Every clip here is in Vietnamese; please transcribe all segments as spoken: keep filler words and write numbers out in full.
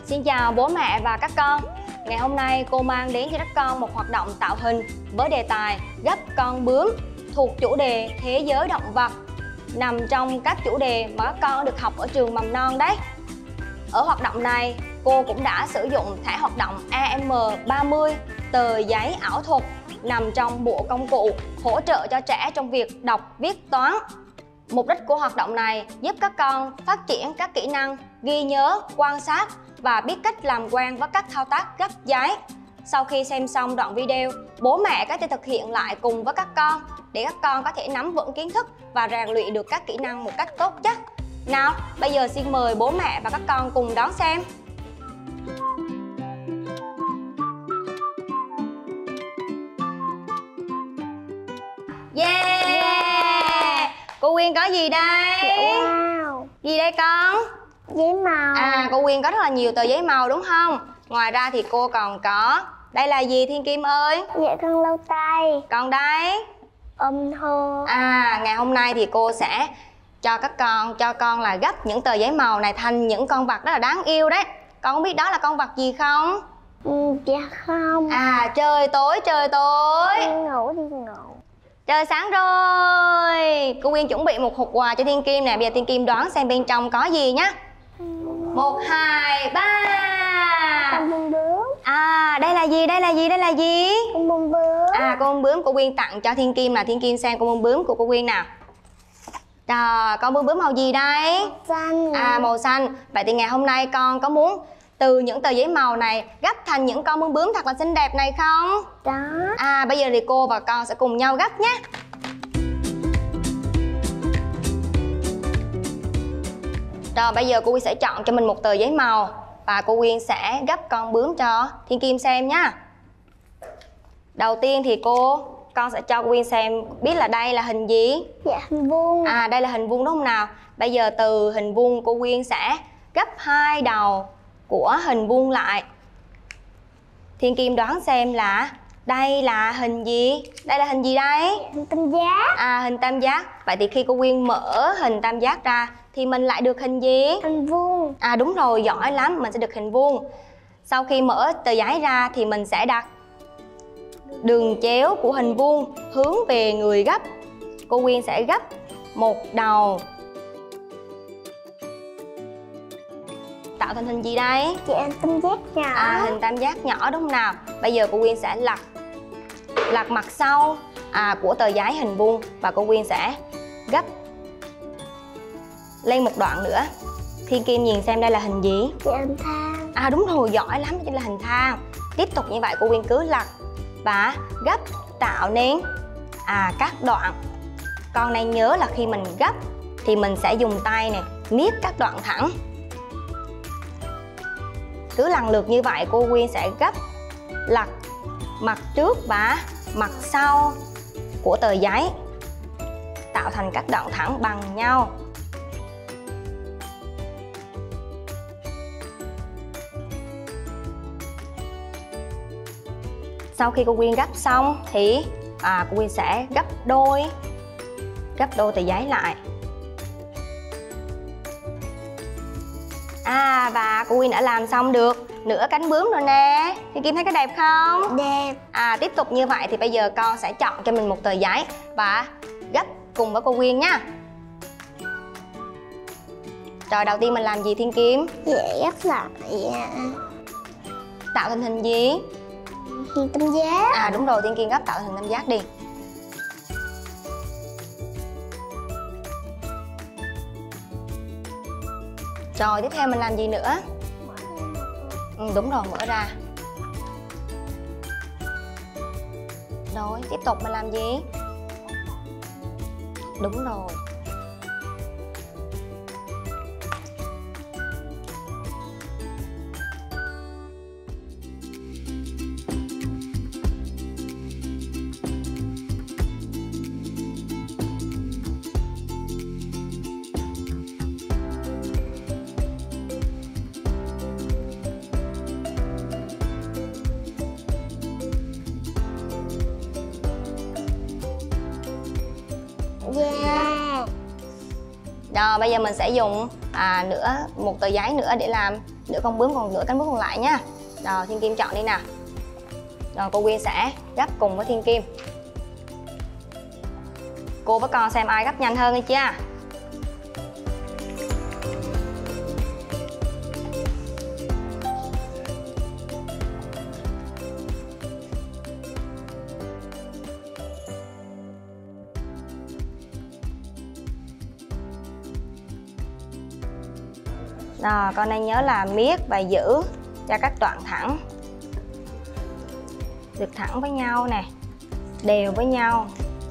Xin chào bố mẹ và các con. Ngày hôm nay cô mang đến cho các con một hoạt động tạo hình với đề tài gấp con bướm thuộc chủ đề thế giới động vật, nằm trong các chủ đề mà các con được học ở trường mầm non đấy. Ở hoạt động này, cô cũng đã sử dụng thẻ hoạt động A M ba mươi, tờ giấy ảo thuật nằm trong bộ công cụ hỗ trợ cho trẻ trong việc đọc, viết, toán. Mục đích của hoạt động này giúp các con phát triển các kỹ năng ghi nhớ, quan sát và biết cách làm quen với các thao tác gấp giấy. Sau khi xem xong đoạn video, bố mẹ có thể thực hiện lại cùng với các con để các con có thể nắm vững kiến thức và rèn luyện được các kỹ năng một cách tốt nhất. Nào, bây giờ xin mời bố mẹ và các con cùng đón xem. Yeah! Cô Quyên có gì đây? Wow. Gì đây con? Giấy màu. À, cô Quyên có rất là nhiều tờ giấy màu đúng không? Ngoài ra thì cô còn có... Đây là gì Thiên Kim ơi? Dạ con lau tay. Còn đây? Ôm thô. À, ngày hôm nay thì cô sẽ cho các con, cho con là gấp những tờ giấy màu này thành những con vật rất là đáng yêu đấy. Con có biết đó là con vật gì không? Ừ, dạ không. À, trời tối, trời tối. Đi ngủ, đi ngủ. Trời sáng rồi. Cô Quyên chuẩn bị một hộp quà cho Thiên Kim nè. Bây giờ Thiên Kim đoán xem bên trong có gì nhá. Một, hai, ba. Con bướm bướm. À, đây là gì, đây là gì, đây là gì? Con bướm bướm. À, con bướm cô Quyên tặng cho Thiên Kim là Thiên Kim xem con bướm bướm của cô Quyên nào. Rồi, con bướm bướm màu gì đây? Xanh. À, màu xanh. Vậy thì ngày hôm nay con có muốn từ những tờ giấy màu này gấp thành những con bướm bướm thật là xinh đẹp này không? Đó. À, bây giờ thì cô và con sẽ cùng nhau gấp nhé. Rồi, bây giờ cô Quyên sẽ chọn cho mình một tờ giấy màu và cô Quyên sẽ gấp con bướm cho Thiên Kim xem nhá. Đầu tiên thì cô con sẽ cho cô Quyên xem biết là đây là hình gì. Dạ hình vuông. À, đây là hình vuông đúng không nào? Bây giờ từ hình vuông cô Quyên sẽ gấp hai đầu của hình vuông lại. Thiên Kim đoán xem là đây là hình gì? Đây là hình gì đây? Dạ, hình tam giác. À, hình tam giác. Vậy thì khi cô Quyên mở hình tam giác ra thì mình lại được hình gì? Hình vuông. À đúng rồi, giỏi lắm, mình sẽ được hình vuông. Sau khi mở tờ giấy ra thì mình sẽ đặt đường chéo của hình vuông hướng về người gấp. Cô Quyên sẽ gấp một đầu. Tạo thành hình gì đây? Dạ hình tam giác nhỏ. À, hình tam giác nhỏ đúng không nào? Bây giờ cô Quyên sẽ lật lật mặt sau à, của tờ giấy hình vuông và cô Quyên sẽ gấp lên một đoạn nữa. Thiên Kim nhìn xem đây là hình gì? Dạ hình thang. À đúng rồi, giỏi lắm, đây là hình thang. Tiếp tục như vậy cô Quyên cứ lật và gấp tạo nên à, các đoạn. Con này nhớ là khi mình gấp thì mình sẽ dùng tay này miết các đoạn thẳng. Cứ lần lượt như vậy cô Quyên sẽ gấp lật mặt trước và mặt sau của tờ giấy, tạo thành các đoạn thẳng bằng nhau. Sau khi cô Quyên gấp xong thì à, cô Quyên sẽ gấp đôi gấp đôi tờ giấy lại. À, và cô Quyên đã làm xong được nửa cánh bướm rồi nè. Thì Kim thấy cái đẹp không? Đẹp. À, tiếp tục như vậy thì bây giờ con sẽ chọn cho mình một tờ giấy và gấp cùng với cô Quyên nha. Rồi, đầu tiên mình làm gì Thiên Kim? Dạ gấp lại. Dạ. Tạo thành hình gì? Hình tam giác. À đúng rồi, Thiên Kim gấp tạo thành hình tam giác đi. Rồi, tiếp theo mình làm gì nữa? Ừ, đúng rồi, mở ra. Rồi, tiếp tục mình làm gì? Đúng rồi. Yeah. Rồi bây giờ mình sẽ dùng à, nửa một tờ giấy nữa để làm nửa con bướm, còn nửa cánh bướm còn lại nha. Rồi Thiên Kim chọn đi nào. Rồi cô Quyên sẽ gấp cùng với Thiên Kim. Cô với con xem ai gấp nhanh hơn đi chưa. Rồi con nên nhớ là miết và giữ cho các đoạn thẳng được thẳng với nhau nè, đều với nhau.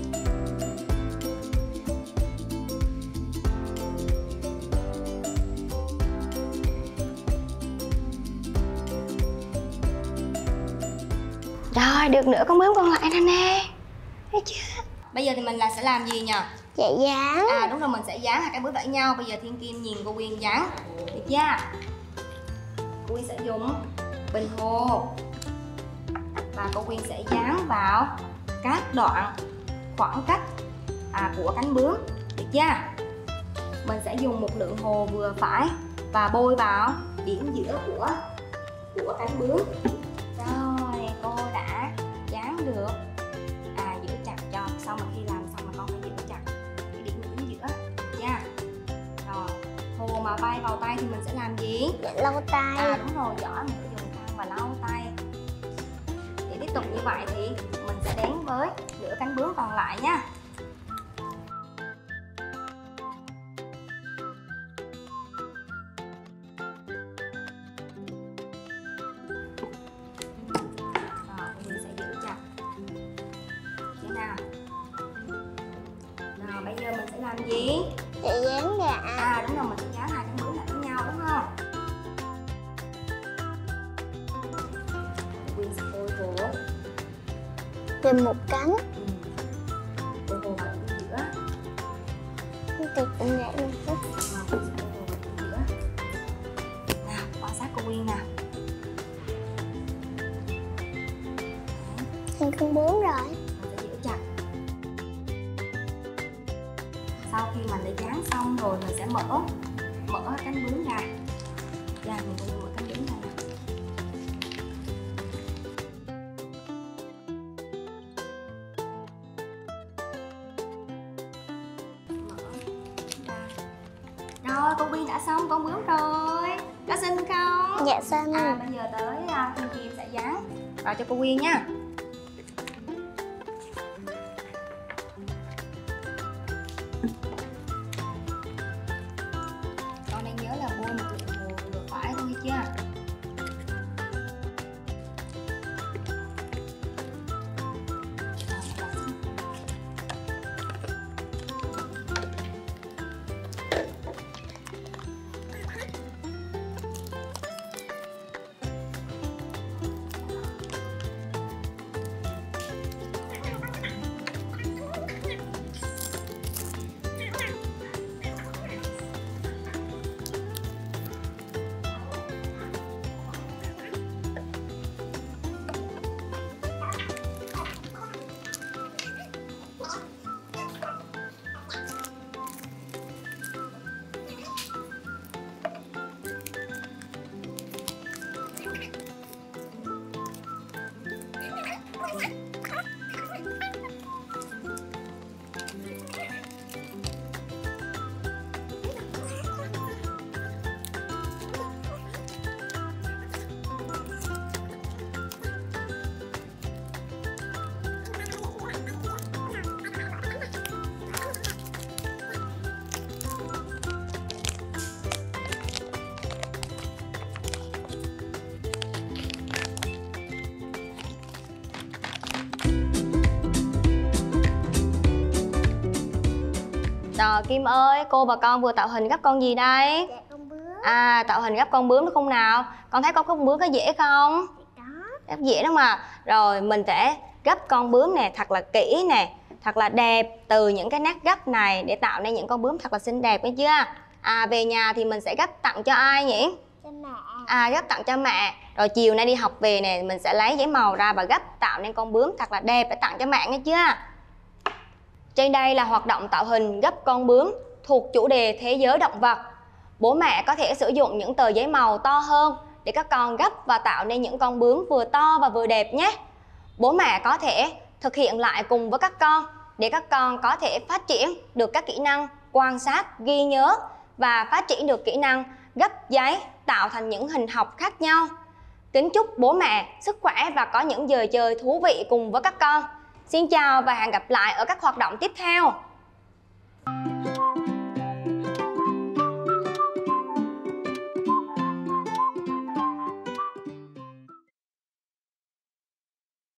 Rồi được nửa con bướm còn lại nè nè, thấy chưa? Bây giờ thì mình là sẽ làm gì nhỉ? Dạ dán. À đúng rồi, mình sẽ dán hai cái bướm với nhau. Bây giờ Thiên Kim nhìn cô Quyên dán, được chưa? Cô Quyên sẽ dùng bình hồ và cô Quyên sẽ dán vào các đoạn khoảng cách à, của cánh bướm, được chưa? Mình sẽ dùng một lượng hồ vừa phải và bôi vào điểm giữa của của cánh bướm. Rồi cô đã dán được. À giữ chặt cho, sau mà khi làm xong mà con phải giữ chặt cái điểm chính giữa, được chưa? Rồi hồ mà bay vào tay thì mình sẽ làm gì? Dạ lau tay. À đúng rồi, giỏi, mình sẽ dùng khăn và lau tay. Để tiếp tục như vậy thì mình sẽ đến với nửa cánh bướm còn lại nha. Rồi mình sẽ giữ chặt thế nào. Rồi bây giờ mình sẽ làm gì? Dạ dán gà. À đúng rồi, mình sẽ dán hai cánh bướm lại với nhau đúng không? Quyên sẽ bôi hồ Về một cánh. ừ. Bôi hồ vào điểm giữa. Thì cũng vậy luôn. Rồi, Quyên sẽ bôi hồ vào điểm giữa. Nào, quan sát cô Quyên nào. Thành con bướm rồi. Mình sẽ giữ chặt. Sau khi mình đã dán xong rồi mình sẽ mở mở cánh bướm ra. Ra mình sẽ mở cánh bướm ra nè. Rồi cô Quyên đã xong con bướm rồi. Có xinh không? Dạ xinh. À bây giờ tới uh, Thiên Kim sẽ dán vào cho cô Quyên nha. Con nên nhớ là bôi một lượng hồ vừa phải thôi chưa? Rồi Kim ơi, cô và con vừa tạo hình gấp con gì đây? Dạ con bướm. À, tạo hình gấp con bướm đúng không nào? Con thấy con con bướm có dễ không? Đó. Rất dễ đó mà. Rồi mình sẽ gấp con bướm nè, thật là kỹ nè, thật là đẹp từ những cái nét gấp này để tạo nên những con bướm thật là xinh đẹp, nghe chưa? À, về nhà thì mình sẽ gấp tặng cho ai nhỉ? Cho mẹ. À, gấp tặng cho mẹ. Rồi chiều nay đi học về nè, mình sẽ lấy giấy màu ra và gấp tạo nên con bướm thật là đẹp để tặng cho mẹ, nghe chưa? Trên đây là hoạt động tạo hình gấp con bướm thuộc chủ đề thế giới động vật. Bố mẹ có thể sử dụng những tờ giấy màu to hơn để các con gấp và tạo nên những con bướm vừa to và vừa đẹp nhé. Bố mẹ có thể thực hiện lại cùng với các con để các con có thể phát triển được các kỹ năng quan sát, ghi nhớ và phát triển được kỹ năng gấp giấy tạo thành những hình học khác nhau. Kính chúc bố mẹ sức khỏe và có những giờ chơi thú vị cùng với các con. Xin chào và hẹn gặp lại ở các hoạt động tiếp theo.